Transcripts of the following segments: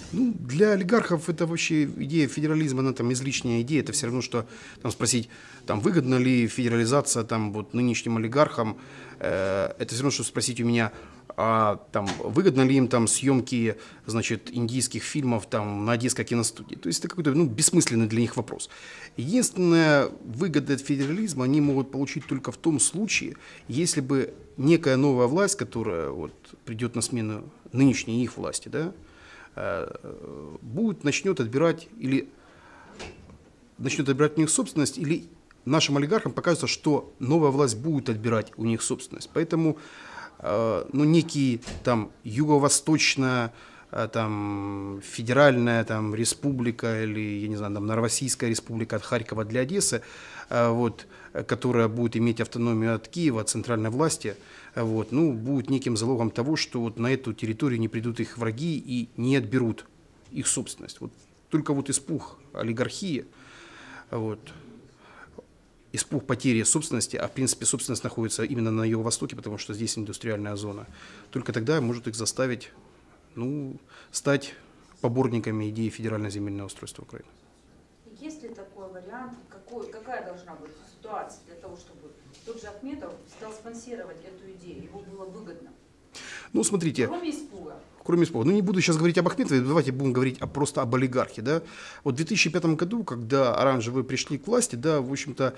Ну, для олигархов это вообще идея федерализма, она там излишняя идея. Это все равно, что там, спросить, там, выгодна ли федерализация там, вот, нынешним олигархам. Это все равно, что спросить у меня, там, выгодно ли им там съемки, значит, индийских фильмов там, на Одесской киностудии. То есть это какой-то бессмысленный для них вопрос. Единственная выгода от федерализма они могут получить только в том случае, если бы некая новая власть, которая вот, придет на смену нынешней их власти, да, начнет отбирать у них собственность, или нашим олигархам покажется, что новая власть будет отбирать у них собственность. Поэтому некий там юго-восточная, там, федеральная там, республика или, я не знаю, там, Новороссийская республика от Харькова для Одессы, вот, которая будет иметь автономию от Киева, от центральной власти, вот, будет неким залогом того, что вот на эту территорию не придут их враги и не отберут их собственность. Вот, только вот испуг олигархии, вот, испуг потери собственности, а в принципе собственность находится именно на юго-востоке, потому что здесь индустриальная зона, только тогда может их заставить стать поборниками идеи федерального земельного устройства Украины. Есть ли такой вариант, какая должна быть ситуация для того, чтобы тот же Ахметов стал спонсировать эту идею, его было выгодно? Ну, смотрите. Кроме испуга. Кроме испуга. Не буду сейчас говорить об Ахметове, давайте будем говорить просто об олигархе. Да? Вот в 2005 году, когда оранжевые пришли к власти, да, в общем-то,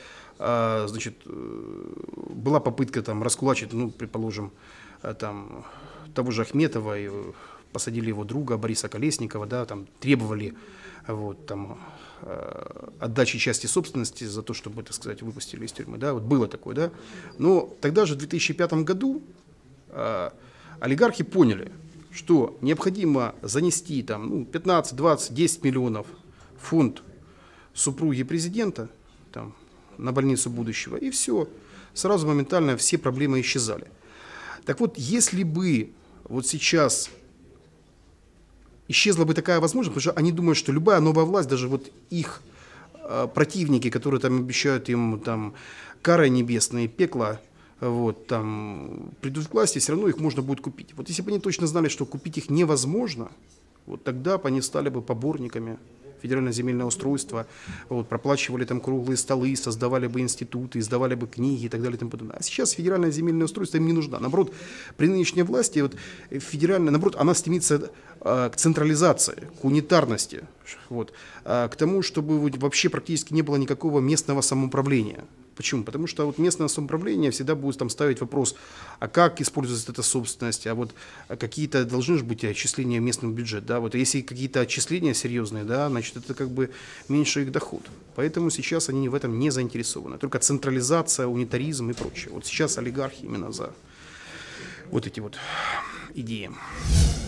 была попытка там раскулачить, предположим, там, того же Ахметова, и посадили его друга Бориса Колесникова, да, там, требовали вот, там, отдачи части собственности за то, чтобы, так сказать, выпустили из тюрьмы. Да, вот было такое. Да? Но тогда же в 2005 году олигархи поняли, что необходимо занести там, 15, 20, 10 миллионов в фонд супруги президента там, на больницу будущего, и все, сразу моментально все проблемы исчезали. Так вот, если бы вот сейчас исчезла бы такая возможность, потому что они думают, что любая новая власть, даже вот их противники, которые там обещают им там, кары небесные, пекло, вот, там, придут к власти, все равно их можно будет купить. Вот если бы они точно знали, что купить их невозможно, вот тогда бы они стали бы поборниками федерального земельного устройства, вот, проплачивали там круглые столы, создавали бы институты, издавали бы книги и так далее и тому подобное. А сейчас федеральное земельное устройство им не нужно. Наоборот, при нынешней власти вот, наоборот, она стремится к централизации, к унитарности, вот, к тому, чтобы вообще практически не было никакого местного самоуправления. Почему? Потому что вот местное самоуправление всегда будет там ставить вопрос, а как используется эта собственность, а вот какие-то должны же быть отчисления в местный бюджет, да, вот если какие-то отчисления серьезные, да, значит это как бы меньше их доход. Поэтому сейчас они в этом не заинтересованы, только централизация, унитаризм и прочее. Вот сейчас олигархи именно за вот эти вот идеи.